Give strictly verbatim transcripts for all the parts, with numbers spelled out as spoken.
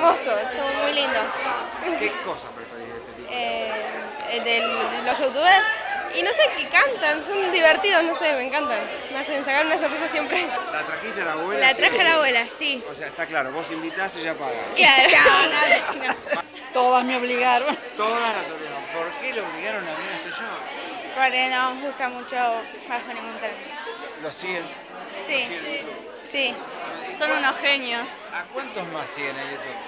hermoso, estuvo muy lindo. ¿Qué cosa preferís de este tipo? Eh, el de los youtubers, y no sé, que cantan, son divertidos, no sé, me encantan. Me hacen sacar una sonrisa siempre. ¿La trajiste a la abuela? La Sí. traje a la abuela, sí. O sea, está claro, vos invitás y ella paga. Claro, no, no. Todas me obligaron. Todas las obligaron. ¿Por qué le obligaron a venir a este show? Porque nos gusta mucho Bajo Ningún Término. ¿Lo siguen? Sí, ¿Lo siguen en YouTube? sí. Son unos genios. ¿A cuántos más siguen en YouTube?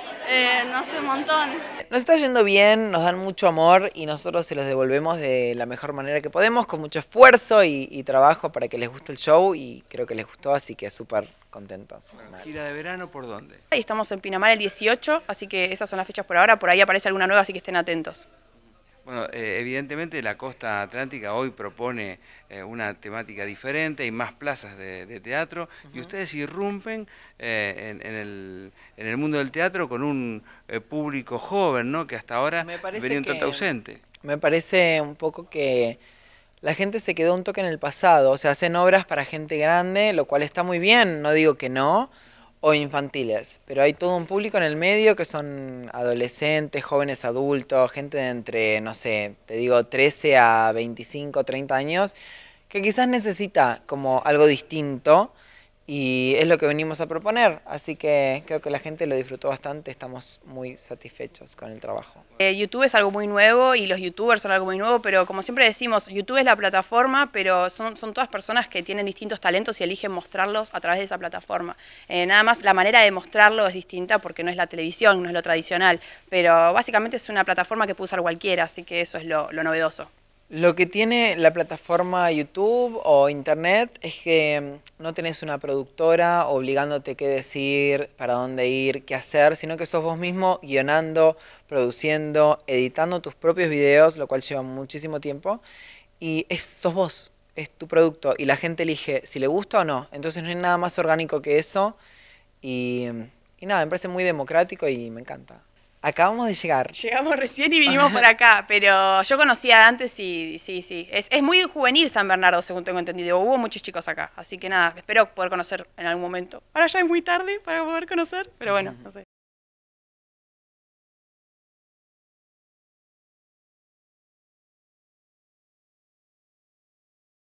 Eh, no sé, un montón. Nos está yendo bien, nos dan mucho amor y nosotros se los devolvemos de la mejor manera que podemos, con mucho esfuerzo y, y trabajo para que les guste el show, y creo que les gustó, así que súper contentos. ¿Gira de verano por dónde? Y estamos en Pinamar el dieciocho, así que esas son las fechas por ahora. Por ahí aparece alguna nueva, así que estén atentos. Bueno, eh, evidentemente la costa atlántica hoy propone eh, una temática diferente, hay más plazas de, de teatro, uh-huh. Y ustedes irrumpen eh, en, en, el, en el mundo del teatro con un eh, público joven, ¿no? Que hasta ahora venía un tanto ausente. Me parece un poco que la gente se quedó un toque en el pasado, o sea, hacen obras para gente grande, lo cual está muy bien, no digo que no, o infantiles, pero hay todo un público en el medio que son adolescentes, jóvenes adultos, gente de entre, no sé, te digo trece a veinticinco, treinta años, que quizás necesita como algo distinto, y es lo que venimos a proponer, así que creo que la gente lo disfrutó bastante, estamos muy satisfechos con el trabajo. Eh, YouTube es algo muy nuevo y los youtubers son algo muy nuevo, pero como siempre decimos, YouTube es la plataforma, pero son, son todas personas que tienen distintos talentos y eligen mostrarlos a través de esa plataforma. Eh, nada más la manera de mostrarlo es distinta porque no es la televisión, no es lo tradicional, pero básicamente es una plataforma que puede usar cualquiera, así que eso es lo, lo novedoso. Lo que tiene la plataforma YouTube o Internet es que no tenés una productora obligándote qué decir, para dónde ir, qué hacer, sino que sos vos mismo guionando, produciendo, editando tus propios videos, lo cual lleva muchísimo tiempo, y es, sos vos, es tu producto, y la gente elige si le gusta o no. Entonces no hay nada más orgánico que eso, y, y nada, me parece muy democrático y me encanta. Acabamos de llegar. Llegamos recién y vinimos por acá, pero yo conocía antes y sí, sí. Es, es muy juvenil San Bernardo, según tengo entendido. Hubo muchos chicos acá, así que nada, espero poder conocer en algún momento. Ahora ya es muy tarde para poder conocer, pero bueno, no sé.